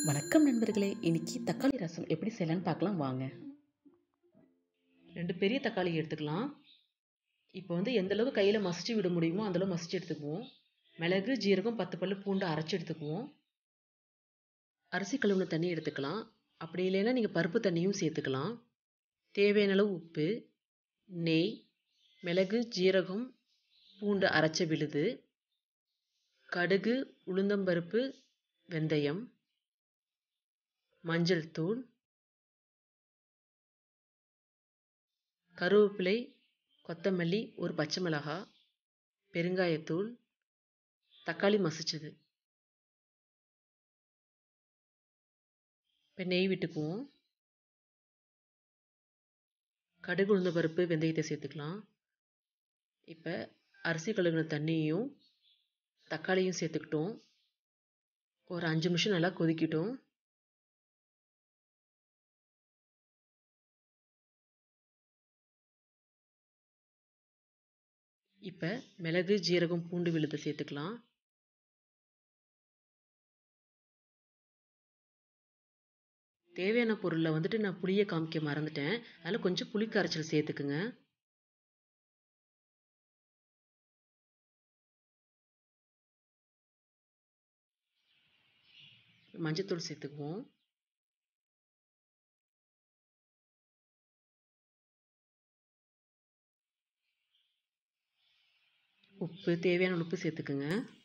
வணக்கம் நண்பர்களே, இன்னைக்கு தக்காளி ரசம் எப்படி செய்யலான்னு பார்க்கலாம் வாங்க. 2 பெரிய தக்காளி எடுத்துக்கலாம். இப்போ எந்த அளவு கையில் மசிச்சு விட முடியுமோ அந்த அளவு மசிச்சு எடுத்துக்குவோம். மிளகு, ஜீரகம், 10 பல்லு பூண்டு அரைச்சி எடுத்துக்குவோம். அரிசி கழுவுன தண்ணி எடுத்துக்கலாம். அப்படி இல்லைன்னா நீங்கள் பருப்பு தண்ணியும் சேர்த்துக்கலாம். தேவையான அளவு உப்பு, நெய், மிளகு, ஜீரகம், பூண்டு அரைச்ச விழுது, கடுகு, உளுந்தம்பருப்பு, வெந்தயம், மஞ்சள் தூள், கருவேப்பிலை, கொத்தமல்லி, ஒரு பச்சை மிளகாய், பெருங்காயத்தூள், தக்காளி மசிச்சது. இப்போ நெய் விட்டுக்குவோம். கடுகு, உளுந்த பருப்பு, வெந்தயத்தை சேர்த்துக்கலாம். இப்போ அரிசி கழுகுன தண்ணியையும் தக்காளியும் சேர்த்துக்கிட்டோம். ஒரு 5 நிமிஷம் நல்லா கொதிக்கிட்டோம். இப்போ மிளகு, ஜீரகம், பூண்டு விழுதை சேர்த்துக்கலாம். தேவையான பொருளில் நான் புளியை காமிக்க மறந்துட்டேன். அதில் கொஞ்சம் புளி கரைச்சல் சேர்த்துக்குங்க. மஞ்சத்தூள் சேர்த்துக்குவோம். உப்பு, தேவையான உப்பு சேர்த்துக்குங்க.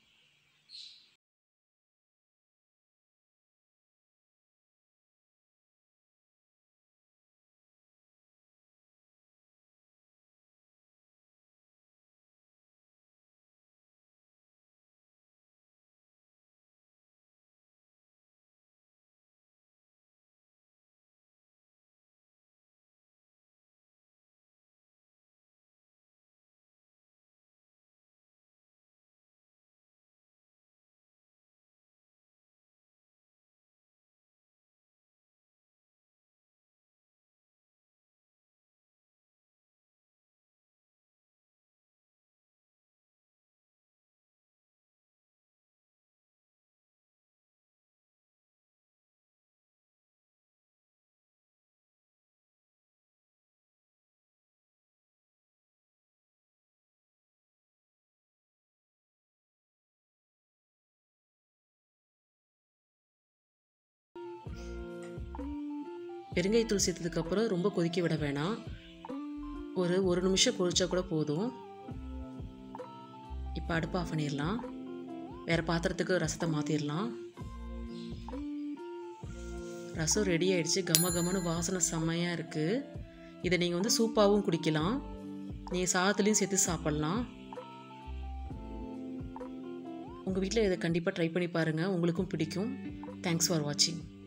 பெருங்காயத்தூள் சேர்த்ததுக்கப்புறம் ரொம்ப கொதிக்க விட வேணாம். ஒரு நிமிஷம் கொதிச்சா கூட போதும். இப்போ அடுப்பு ஆஃப் பண்ணிடலாம். வேறு பாத்திரத்துக்கு ரசத்தை மாற்றிடலாம். ரசம் ரெடி ஆகிடுச்சு. கமன்னு வாசனை செம்மையாக இருக்குது. இதை நீங்கள் சூப்பாகவும் குடிக்கலாம். நீங்கள் சாதத்துலேயும் சேர்த்து சாப்பிட்லாம். உங்கள் வீட்டில் இதை கண்டிப்பாக ட்ரை பண்ணி பாருங்கள். உங்களுக்கும் பிடிக்கும். தேங்க்ஸ் ஃபார் வாட்சிங்.